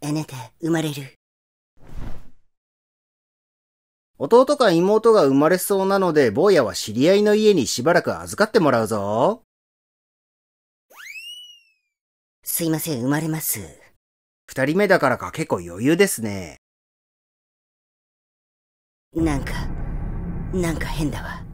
あなた、生まれる。 弟か妹が生まれそうなので、坊やは知り合いの家にしばらく預かってもらうぞ。 すいません、生まれます。 二人目だからか結構余裕ですね。 なんか変だわ。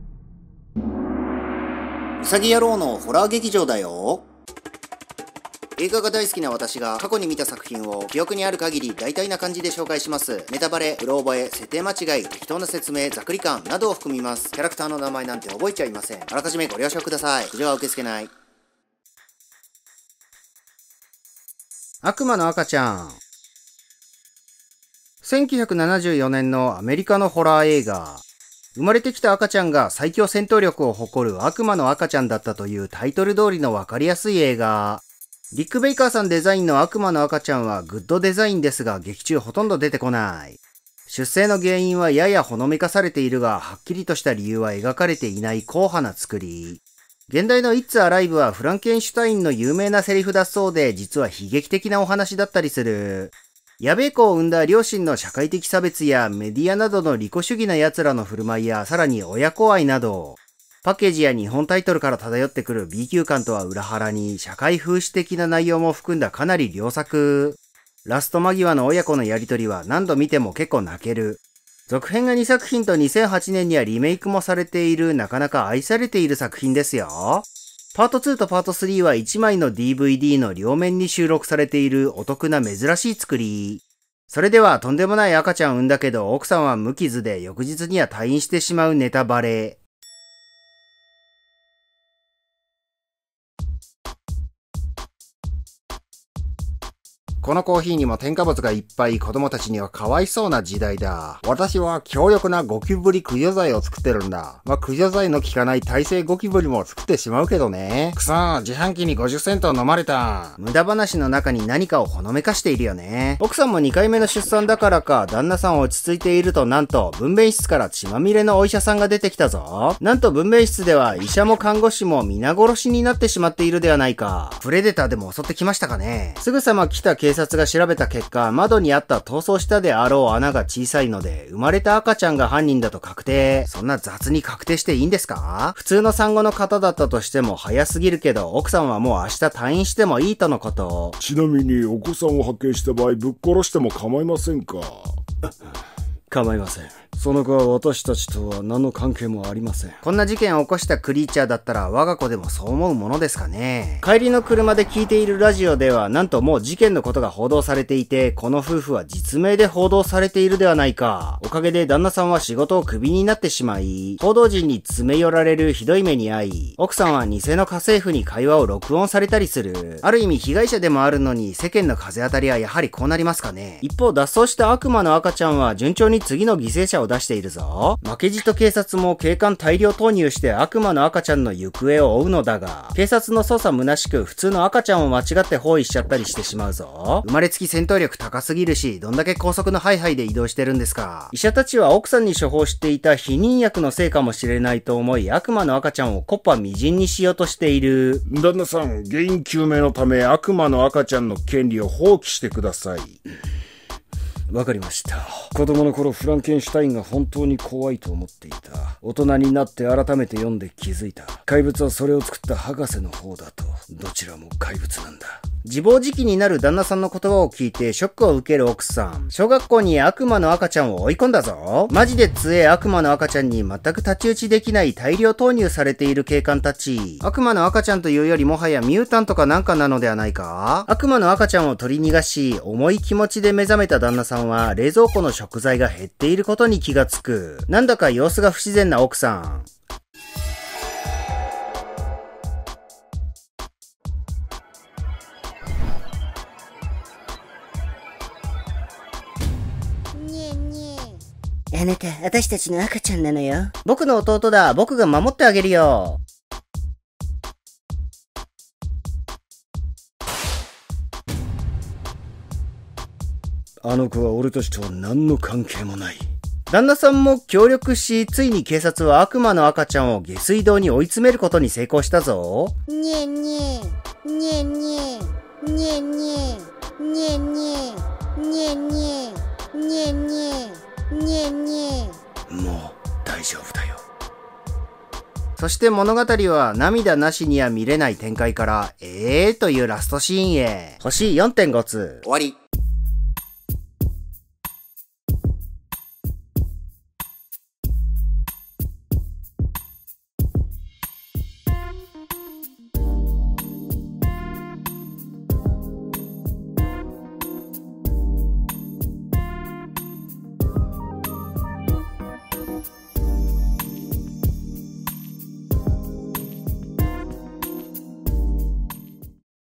うさぎ野郎のホラー劇場だよ。映画が大好きな私が過去に見た作品を記憶にある限り大体な感じで紹介します。ネタバレ、うろ覚え、設定間違い、適当な説明、ざっくり感などを含みます。キャラクターの名前なんて覚えちゃいません。あらかじめご了承ください。苦情は受け付けない。悪魔の赤ちゃん。1974年のアメリカのホラー映画。生まれてきた赤ちゃんが最強戦闘力を誇る悪魔の赤ちゃんだったというタイトル通りのわかりやすい映画。リック・ベイカーさんデザインの悪魔の赤ちゃんはグッドデザインですが劇中ほとんど出てこない。出生の原因はややほのめかされているがはっきりとした理由は描かれていない硬派な作り。現代の It's Alive はフランケンシュタインの有名なセリフだそうで実は悲劇的なお話だったりする。やべえ子を生んだ両親の社会的差別やメディアなどの利己主義な奴らの振る舞いやさらに親子愛など、パッケージや日本タイトルから漂ってくる B 級感とは裏腹に社会風刺的な内容も含んだかなり良作。ラスト間際の親子のやりとりは何度見ても結構泣ける。続編が2作品と2008年にはリメイクもされているなかなか愛されている作品ですよ。パート2とパート3は1枚の DVD の両面に収録されているお得な珍しい作り。それではとんでもない赤ちゃん産んだけど奥さんは無傷で翌日には退院してしまうネタバレ。このコーヒーにも添加物がいっぱい、子供たちにはかわいそうな時代だ。私は強力なゴキブリ駆除剤を作ってるんだ。駆除剤の効かない耐性ゴキブリも作ってしまうけどね。くそー、自販機に50セント飲まれた。無駄話の中に何かをほのめかしているよね。奥さんも2回目の出産だからか、旦那さん落ち着いているとなんと、分娩室から血まみれのお医者さんが出てきたぞ。なんと分娩室では医者も看護師も皆殺しになってしまっているではないか。プレデターでも襲ってきましたかね。すぐさま来た警察が調べた結果、窓にあった逃走したであろう穴が小さいので、生まれた赤ちゃんが犯人だと確定。そんな雑に確定していいんですか？普通の産後の方だったとしても早すぎるけど、奥さんはもう明日退院してもいいとのこと。 ちなみにお子さんを発見した場合、ぶっ殺しても構いませんか？ 構いません。その子は私たちとは何の関係もありません。 こんな事件を起こしたクリーチャーだったら我が子でもそう思うものですかね。帰りの車で聞いているラジオではなんともう事件のことが報道されていて、この夫婦は実名で報道されているではないか。おかげで旦那さんは仕事をクビになってしまい、報道陣に詰め寄られるひどい目に遭い、奥さんは偽の家政婦に会話を録音されたりする。ある意味被害者でもあるのに世間の風当たりはやはりこうなりますかね。一方脱走した悪魔の赤ちゃんは順調に次の犠牲者を出しているぞ。負けじと警察も警官大量投入して悪魔の赤ちゃんの行方を追うのだが、警察の捜査虚しく普通の赤ちゃんを間違って包囲しちゃったりしてしまうぞ。生まれつき戦闘力高すぎるし、どんだけ高速のハイハイで移動してるんですか。医者たちは奥さんに処方していた避妊薬のせいかもしれないと思い、悪魔の赤ちゃんをコッパみじんにしようとしている。 旦那さん、原因究明のため悪魔の赤ちゃんの権利を放棄してください。 わかりました。子供の頃フランケンシュタインが本当に怖いと思っていた。大人になって改めて読んで気づいた。怪物はそれを作った博士の方だと。どちらも怪物なんだ。 自暴自棄になる旦那さんの言葉を聞いてショックを受ける奥さん。小学校に悪魔の赤ちゃんを追い込んだぞ。マジで強え悪魔の赤ちゃんに全く太刀打ちできない大量投入されている警官たち。悪魔の赤ちゃんというよりもはやミュータントかなんかなのではないか。悪魔の赤ちゃんを取り逃がし、重い気持ちで目覚めた旦那さんは冷蔵庫の食材が減っていることに気がつく。なんだか様子が不自然な奥さん。 あなた、私たちの赤ちゃんなのよ。 僕の弟だ。僕が守ってあげるよ。 あの子は俺たちとは何の関係もない。 旦那さんも協力し、ついに警察は悪魔の赤ちゃんを下水道に追い詰めることに成功したぞ。 にえにえ、にえにえ、にえにえ。 にえにえにえにえにえにえにえにえ。 もう大丈夫だよ。 そして物語は涙なしには見れない展開から、というラストシーンへ。星 4.5 つ。終わり。